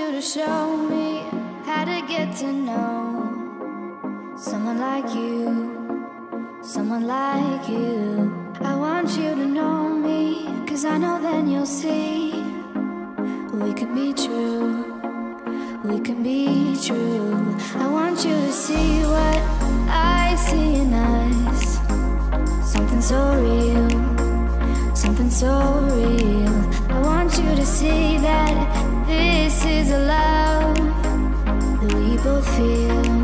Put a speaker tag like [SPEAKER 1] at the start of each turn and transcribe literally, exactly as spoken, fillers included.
[SPEAKER 1] you to show me how to get to know someone like you, someone like you. I want you to know me, cause I know then you'll see we could be true, we can be true. I want you to see what I see in us, something so real, something so real. I want you to see that this is a love that we both feel.